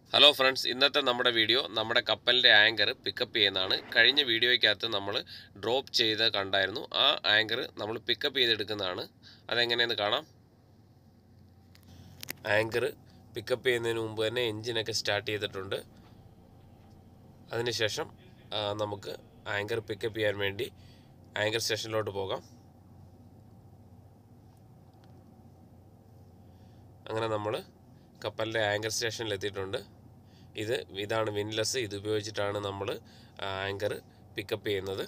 Hello friends, ഇന്നത്തെ നമ്മുടെ video നമ്മുടെ കപ്പലിൻ്റെ ആങ്കർ പിക്കപ്പ് ചെയ്യുന്നതാണ്. കഴിഞ്ഞ വീഡിയോയ്ക്കകത്ത് നമ്മൾ ഡ്രോപ്പ് ചെയ്ത് കണ്ടായിരുന്നു. ആ ആങ്കർ നമ്മൾ പിക്കപ്പ് ചെയ്തെടുക്കുന്നതാണ്. അതെങ്ങനെയെന്ന് കാണാം. ആങ്കർ പിക്കപ്പ് ചെയ്യുന്നതിന് മുമ്പ് തന്നെ എൻജിനൊക്കെ സ്റ്റാർട്ട് ചെയ്തിട്ടുണ്ട്. അതിനുശേഷം നമുക്ക് ആങ്കർ പിക്കപ്പ് ചെയ്യാൻ വേണ്ടി ആങ്കർ സ്റ്റേഷനിലോട്ട് പോകാം. അങ്ങനെ നമ്മൾ കപ്പലിൻ്റെ ആങ്കർ സ്റ്റേഷനിൽ എത്തിയിട്ടുണ്ട്. ഇതാണ് വിൻലെസ്. ഇത് ഉപയോഗിച്ചിട്ടാണ് നമ്മൾ ആങ്കർ പിക്കപ്പ് ചെയ്യുന്നത്.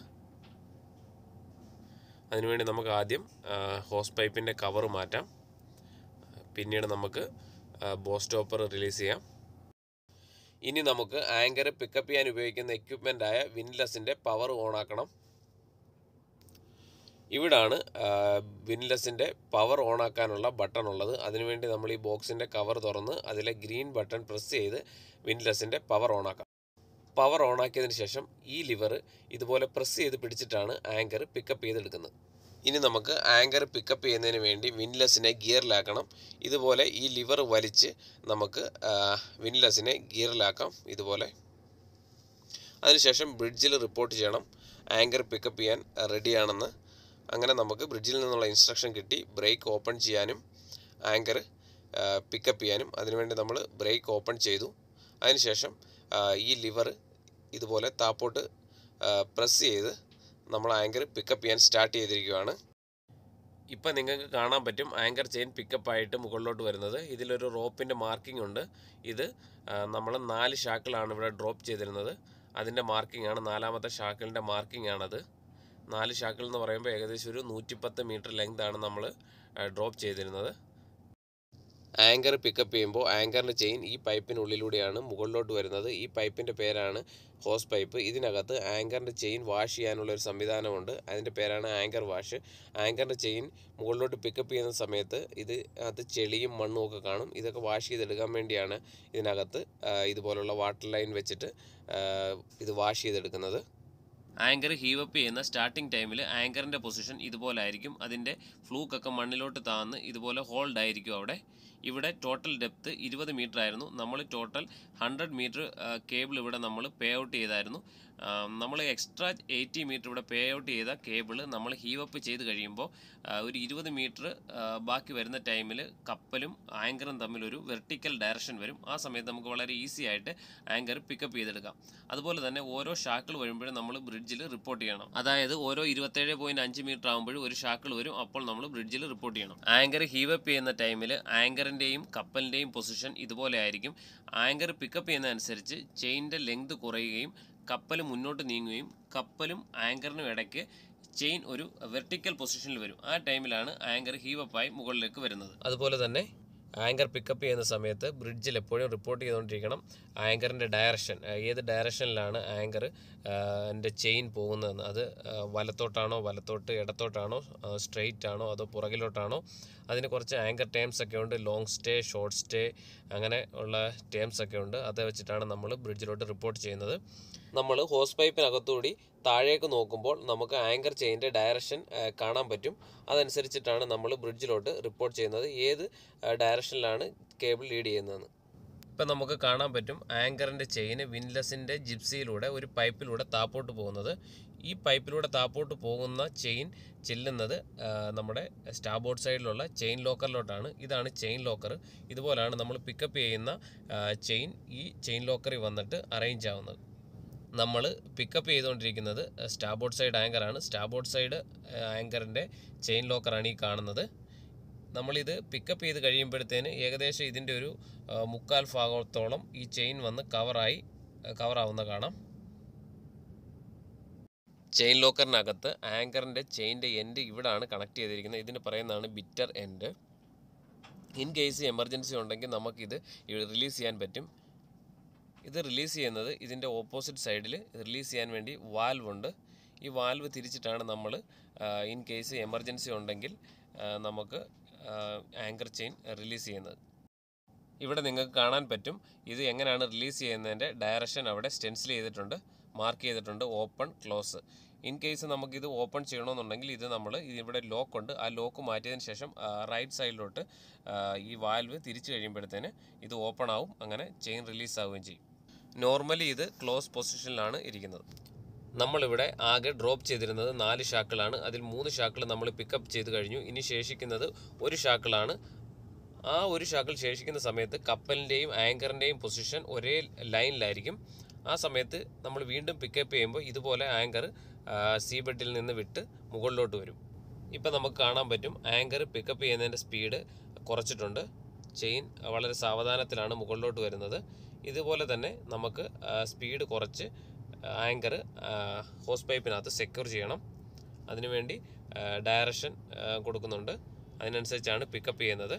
അതിനുവേണ്ടി നമുക്ക് ആദ്യം ഹോസ് പൈപ്പിൻ്റെ കവർ മാറ്റാം. പിന്നീട് നമുക്ക് ബോ സ്റ്റോപ്പർ റിലീസ് ചെയ്യാം. ഇനി നമുക്ക് ആങ്കർ പിക്കപ്പ് ചെയ്യാൻ ഉപയോഗിക്കുന്ന എക്യുപ്മെൻ്റായ വിൻലെസ്സിൻ്റെ പവർ ഓണാക്കണം. ഇവിടാണ് വിൻലെസ്സിൻ്റെ പവർ ഓണാക്കാനുള്ള ബട്ടൺ ഉള്ളത്. അതിനുവേണ്ടി നമ്മൾ ഈ ബോക്സിൻ്റെ കവർ തുറന്ന് അതിലെ ഗ്രീൻ ബട്ടൺ പ്രസ് ചെയ്ത് വിൻലെസ്സിൻ്റെ പവർ ഓണാക്കാം. പവർ ഓണാക്കിയതിന് ശേഷം ഈ ലിവർ ഇതുപോലെ പ്രസ് ചെയ്ത് പിടിച്ചിട്ടാണ് ആങ്കർ പിക്കപ്പ് ചെയ്തെടുക്കുന്നത്. ഇനി നമുക്ക് ആങ്കർ പിക്കപ്പ് ചെയ്യുന്നതിന് വേണ്ടി വിൻലെസ്സിനെ ഗിയറിലാക്കണം. ഇതുപോലെ ഈ ലിവർ വലിച്ച് നമുക്ക് വിൻലെസ്സിനെ ഗിയറിലാക്കാം ഇതുപോലെ. അതിനുശേഷം ബ്രിഡ്ജിൽ റിപ്പോർട്ട് ചെയ്യണം ആങ്കർ പിക്കപ്പ് ചെയ്യാൻ റെഡിയാണെന്ന്. അങ്ങനെ നമുക്ക് ബ്രിഡ്ജിൽ നിന്നുള്ള ഇൻസ്ട്രക്ഷൻ കിട്ടി ബ്രേക്ക് ഓപ്പൺ ചെയ്യാനും ആങ്കർ പിക്കപ്പ് ചെയ്യാനും. അതിനുവേണ്ടി നമ്മൾ ബ്രേക്ക് ഓപ്പൺ ചെയ്തു. അതിനുശേഷം ഈ ലിവർ ഇതുപോലെ താപ്പോട്ട് പ്രസ് ചെയ്ത് നമ്മൾ ആങ്കർ പിക്കപ്പ് ചെയ്യാൻ സ്റ്റാർട്ട് ചെയ്തിരിക്കുകയാണ്. ഇപ്പം നിങ്ങൾക്ക് കാണാൻ പറ്റും ആങ്കർ ചെയിൻ പിക്കപ്പായിട്ട് മുകളിലോട്ട് വരുന്നത്. ഇതിലൊരു റോപ്പിൻ്റെ മാർക്കിംഗ് ഉണ്ട്. ഇത് നമ്മൾ 4 ഷാക്കിളാണ് ഇവിടെ ഡ്രോപ്പ് ചെയ്തിരുന്നത്. അതിൻ്റെ മാർക്കിംഗ് ആണ്, 4ാമത്തെ ഷാക്കിളിൻ്റെ മാർക്കിംഗ് ആണത്. 4 ഷാക്കിൾ എന്ന് പറയുമ്പോൾ ഏകദേശം ഒരു 110 മീറ്റർ ലെങ്താണ് നമ്മൾ ഡ്രോപ്പ് ചെയ്തിരുന്നത്. ആങ്കർ പിക്കപ്പ് ചെയ്യുമ്പോൾ ആങ്കറിൻ്റെ ചെയിൻ ഈ പൈപ്പിനുള്ളിലൂടെയാണ് മുകളിലോട്ട് വരുന്നത്. ഈ പൈപ്പിൻ്റെ പേരാണ് ഹോസ് പൈപ്പ്. ഇതിനകത്ത് ആങ്കറിൻ്റെ ചെയിൻ വാഷ് ചെയ്യാനുള്ള ഒരു സംവിധാനമുണ്ട്. അതിൻ്റെ പേരാണ് ആങ്കർ വാഷ്. ആങ്കറിൻ്റെ ചെയിൻ മുകളിലോട്ട് പിക്കപ്പ് ചെയ്യുന്ന സമയത്ത് അത് ചെളിയും മണ്ണും ഒക്കെ കാണും. ഇതൊക്കെ വാഷ് ചെയ്തെടുക്കാൻ വേണ്ടിയാണ് ഇതിനകത്ത് ഇതുപോലുള്ള വാട്ടർ ലൈൻ വെച്ചിട്ട് ഇത് വാഷ് ചെയ്തെടുക്കുന്നത്. ആങ്കർ ഹീവപ്പ് ചെയ്യുന്ന സ്റ്റാർട്ടിംഗ് ടൈമിൽ ആങ്കറിൻ്റെ പൊസിഷൻ ഇതുപോലെ ആയിരിക്കും. അതിൻ്റെ ഫ്ലൂക്കൊക്കെ മണ്ണിലോട്ട് താന്ന് ഇതുപോലെ ഹോൾഡ് ആയിരിക്കും അവിടെ. ഇവിടെ ടോട്ടൽ ഡെപ്ത് 20 മീറ്റർ ആയിരുന്നു. നമ്മൾ ടോട്ടൽ 100 മീറ്റർ കേബിൾ ഇവിടെ നമ്മൾ പേ ഔട്ട് ചെയ്തായിരുന്നു. നമ്മൾ എക്സ്ട്രാ 80 മീറ്റർ ഇവിടെ പേ ഔട്ട് ചെയ്ത കേബിൾ നമ്മൾ ഹീവപ്പ് ചെയ്ത് കഴിയുമ്പോൾ ഒരു 20 മീറ്റർ ബാക്കി വരുന്ന ടൈമിൽ കപ്പലും ആങ്കറും തമ്മിലൊരു വെർട്ടിക്കൽ ഡയറക്ഷൻ വരും. ആ സമയത്ത് നമുക്ക് വളരെ ഈസി ആയിട്ട് ആങ്കർ പിക്കപ്പ് ചെയ്തെടുക്കാം. അതുപോലെ തന്നെ ഓരോ ഷാക്കിൾ വരുമ്പോഴും നമ്മൾ ബ്രിഡ്ജിൽ റിപ്പോർട്ട് ചെയ്യണം. അതായത് ഓരോ 27.5 മീറ്റർ ആകുമ്പോഴും ഒരു ഷാക്കിൾ വരും. അപ്പോൾ നമ്മൾ ബ്രിഡ്ജിൽ റിപ്പോർട്ട് ചെയ്യണം. ആങ്കർ ഹീവപ്പ് ചെയ്യുന്ന ടൈമിൽ ആങ്കറിൻ്റെയും കപ്പലിൻ്റെയും പൊസിഷൻ ഇതുപോലെ ആയിരിക്കും. ആങ്കർ പിക്കപ്പ് ചെയ്യുന്നതനുസരിച്ച് ചെയിൻ്റെ ലെങ്ത് കുറയുകയും കപ്പൽ മുന്നോട്ട് നീങ്ങുകയും കപ്പലും ആങ്കറിനും ഇടയ്ക്ക് ചെയിൻ ഒരു വെർട്ടിക്കൽ പൊസിഷനിൽ വരും. ആ ടൈമിലാണ് ആങ്കർ ഹീവപ്പായി മുകളിലേക്ക് വരുന്നത്. അതുപോലെ തന്നെ ആങ്കർ പിക്കപ്പ് ചെയ്യുന്ന സമയത്ത് ബ്രിഡ്ജിൽ എപ്പോഴും റിപ്പോർട്ട് ചെയ്തുകൊണ്ടിരിക്കണം ആങ്കറിൻ്റെ ഡയറക്ഷൻ, ഏത് ഡയറക്ഷനിലാണ് ആങ്കർ എൻ്റെ ചെയിൻ പോകുന്നതെന്ന്. അത് വലത്തോട്ടാണോ, ഇടത്തോട്ടാണോ, സ്ട്രെയിറ്റ് ആണോ, അതോ പുറകിലോട്ടാണോ. അതിന് കുറച്ച് ആങ്കർ ടേംസ് ഒക്കെ ഉണ്ട്. ലോങ് സ്റ്റേ, ഷോർട്ട് സ്റ്റേ, അങ്ങനെ ഉള്ള ടേംസ് ഒക്കെ ഉണ്ട്. അത് വെച്ചിട്ടാണ് നമ്മൾ ബ്രിഡ്ജിലോട്ട് റിപ്പോർട്ട് ചെയ്യുന്നത്. നമ്മൾ ഹോസ് പൈപ്പിനകത്തുകൂടി താഴേക്ക് നോക്കുമ്പോൾ നമുക്ക് ആങ്കർ ചെയിൻ്റെ ഡയറക്ഷൻ കാണാൻ പറ്റും. അതനുസരിച്ചിട്ടാണ് നമ്മൾ ബ്രിഡ്ജിലോട്ട് റിപ്പോർട്ട് ചെയ്യുന്നത് ഏത് ഡയറക്ഷനിലാണ് കേബിൾ ലീഡ് ചെയ്യുന്നതെന്ന്. ഇപ്പം നമുക്ക് കാണാൻ പറ്റും ആങ്കറിൻ്റെ ചെയിന് വിൻലെസ്സിൻ്റെ ജിപ്സിയിലൂടെ ഒരു പൈപ്പിലൂടെ താപ്പോട്ട് പോകുന്നത്. ഈ പൈപ്പിലൂടെ താപ്പോട്ട് പോകുന്ന ചെയിൻ ചെല്ലുന്നത് നമ്മുടെ സ്റ്റാർബോർഡ് സൈഡിലുള്ള ചെയിൻ ലോക്കറിലോട്ടാണ്. ഇതാണ് ചെയിൻ ലോക്കർ. ഇതുപോലാണ് നമ്മൾ പിക്കപ്പ് ചെയ്യുന്ന ചെയിൻ ഈ ചെയിൻ ലോക്കറിൽ വന്നിട്ട് അറേഞ്ച് ആവുന്നത്. നമ്മൾ പിക്കപ്പ് ചെയ്തുകൊണ്ടിരിക്കുന്നത് സ്റ്റാർബോർഡ് സൈഡ് ആങ്കറാണ്. സ്റ്റാർബോർഡ് സൈഡ് ആങ്കറിൻ്റെ ചെയിൻ ലോക്കറാണ് ഈ കാണുന്നത്. നമ്മളിത് പിക്കപ്പ് ചെയ്ത് കഴിയുമ്പോഴത്തേന് ഏകദേശം ഇതിൻ്റെ ഒരു 3/4 ഭാഗത്തോളം ഈ ചെയിൻ വന്ന് കവറാവുന്ന കാണാം. ചെയിൻ ലോക്കറിനകത്ത് ആങ്കറിൻ്റെ ചെയിൻ്റെ എൻഡ് ഇവിടാണ് കണക്ട് ചെയ്തിരിക്കുന്നത്. ഇതിന് പറയുന്നതാണ് bitter end. In case emergency ഉണ്ടെങ്കിൽ നമുക്കിത് റിലീസ് ചെയ്യാൻ പറ്റും. ഇത് റിലീസ് ചെയ്യുന്നത് ഇതിൻ്റെ ഓപ്പോസിറ്റ് സൈഡിൽ റിലീസ് ചെയ്യാൻ വേണ്ടി വാൽവ് ഉണ്ട്. ഈ വാൽവ് തിരിച്ചിട്ടാണ് നമ്മൾ ഇൻ കേസ് എമർജൻസി ഉണ്ടെങ്കിൽ നമുക്ക് ആങ്കർ ചെയിൻ റിലീസ് ചെയ്യുന്നത്. ഇവിടെ നിങ്ങൾക്ക് കാണാൻ പറ്റും ഇത് എങ്ങനെയാണ് റിലീസ് ചെയ്യുന്നതിൻ്റെ ഡയറക്ഷൻ അവിടെ സ്റ്റെൻസിൽ ചെയ്തിട്ടുണ്ട്. മാർക്ക് ചെയ്തിട്ടുണ്ട് ഓപ്പൺ ക്ലോസ്. ഇൻ കേസ് നമുക്കിത് ഓപ്പൺ ചെയ്യണമെന്നുണ്ടെങ്കിൽ ഇത് നമ്മൾ ഇവിടെ ലോക്ക് ഉണ്ട്, ആ ലോക്ക് മാറ്റിയതിന് ശേഷം റൈറ്റ് സൈഡിലോട്ട് ഈ വാൽവ് തിരിച്ചു കഴിയുമ്പോഴത്തേന് ഇത് ഓപ്പൺ ആവും, അങ്ങനെ ചെയിൻ റിലീസ് ആവുകയും ചെയ്യും. നോർമലി ഇത് ക്ലോസ് പൊസിഷനിലാണ് ഇരിക്കുന്നത്. നമ്മളിവിടെ ആകെ ഡ്രോപ്പ് ചെയ്തിരുന്നത് 4 ഷാക്കിളാണ്. അതിൽ 3 ഷാക്കിൾ നമ്മൾ പിക്കപ്പ് ചെയ്ത് കഴിഞ്ഞു. ഇനി ശേഷിക്കുന്നത് 1 ഷാക്കിളാണ്. ആ 1 ഷാക്കിൾ ശേഷിക്കുന്ന സമയത്ത് കപ്പലിൻ്റെയും ആങ്കറിൻ്റെയും പൊസിഷൻ ഒരേ ലൈനിലായിരിക്കും. ആ സമയത്ത് നമ്മൾ വീണ്ടും പിക്കപ്പ് ചെയ്യുമ്പോൾ ഇതുപോലെ ആങ്കർ സീബെഡിൽ നിന്ന് വിട്ട് മുകളിലോട്ട് വരും. ഇപ്പം നമുക്ക് കാണാൻ പറ്റും ആങ്കർ പിക്കപ്പ് ചെയ്യുന്നതിൻ്റെ സ്പീഡ് കുറച്ചിട്ടുണ്ട്. ചെയിൻ വളരെ സാവധാനത്തിലാണ് മുകളിലോട്ട് വരുന്നത്. ഇതുപോലെ തന്നെ നമുക്ക് സ്പീഡ് കുറച്ച് ആങ്കർ ഹോസ് പൈപ്പിനകത്ത് സെക്യൂർ ചെയ്യണം. അതിനുവേണ്ടി ഡയറക്ഷൻ കൊടുക്കുന്നുണ്ട്. അതിനനുസരിച്ചാണ് പിക്കപ്പ് ചെയ്യുന്നത്.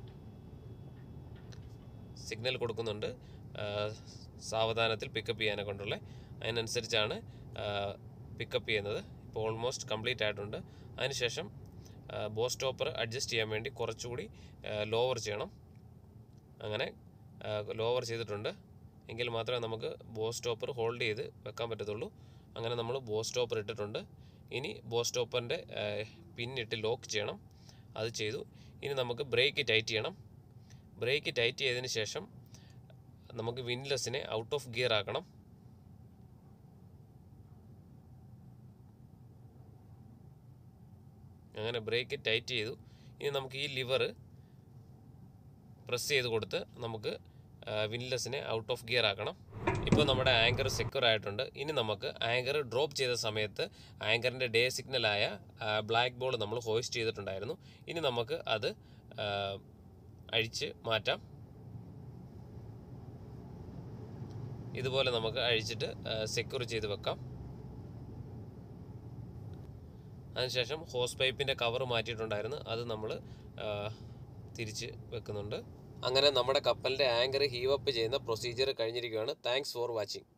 സിഗ്നൽ കൊടുക്കുന്നുണ്ട് സാവധാനത്തിൽ പിക്കപ്പ് ചെയ്യാനെ കൊണ്ടുള്ള. അതിനനുസരിച്ചാണ് പിക്കപ്പ് ചെയ്യുന്നത്. ഇപ്പോൾ ഓൾമോസ്റ്റ് കംപ്ലീറ്റ് ആയിട്ടുണ്ട്. അതിനുശേഷം ബോ സ്റ്റോപ്പർ അഡ്ജസ്റ്റ് ചെയ്യാൻ വേണ്ടി കുറച്ചുകൂടി ലോവർ ചെയ്യണം. അങ്ങനെ ലോവർ ചെയ്തിട്ടുണ്ട്. എങ്കിൽ മാത്രമേ നമുക്ക് ബോ സ്റ്റോപ്പർ ഹോൾഡ് ചെയ്ത് വെക്കാൻ പറ്റത്തുള്ളൂ. അങ്ങനെ നമ്മൾ ബോ സ്റ്റോപ്പർ ഇട്ടിട്ടുണ്ട്. ഇനി ബോ സ്റ്റോപ്പറിൻ്റെ പിന്നിട്ട് ലോക്ക് ചെയ്യണം. അത് ചെയ്തു. ഇനി നമുക്ക് ബ്രേക്ക് ടൈറ്റ് ചെയ്യണം. ബ്രേക്ക് ടൈറ്റ് ചെയ്തതിന് ശേഷം നമുക്ക് വിൻലെസ്സിനെ ഔട്ട് ഓഫ് ഗിയർ ആക്കണം. അങ്ങനെ ബ്രേക്ക് ടൈറ്റ് ചെയ്തു. ഇനി നമുക്ക് ഈ ലിവർ പ്രസ് ചെയ്ത് കൊടുത്ത് നമുക്ക് വിൻലെസ്സിനെ ഔട്ട് ഓഫ് ഗിയർ ആക്കണം. ഇപ്പോൾ നമ്മുടെ ആങ്കർ സെക്യൂർ ആയിട്ടുണ്ട്. ഇനി നമുക്ക് ആങ്കർ ഡ്രോപ്പ് ചെയ്ത സമയത്ത് ആങ്കറിൻ്റെ ഡേ സിഗ്നലായ ബ്ലാക്ക് ബോൾ നമ്മൾ ഹോയിസ്റ്റ് ചെയ്തിട്ടുണ്ടായിരുന്നു. ഇനി നമുക്ക് അത് അഴിച്ച് മാറ്റാം. ഇതുപോലെ നമുക്ക് അഴിച്ചിട്ട് സെക്യൂർ ചെയ്ത് വെക്കാം. അതിനുശേഷം ഹോസ് പൈപ്പിൻ്റെ കവർ മാറ്റിയിട്ടുണ്ടായിരുന്നു, അത് നമ്മൾ തിരിച്ച് വെക്കുന്നുണ്ട്. അങ്ങനെ നമ്മുടെ കപ്പലിൻ്റെ ആങ്കർ ഹീവ് അപ്പ് ചെയ്യുന്ന പ്രൊസീജിയർ കഴിഞ്ഞിരിക്കുകയാണ്. Thanks for watching.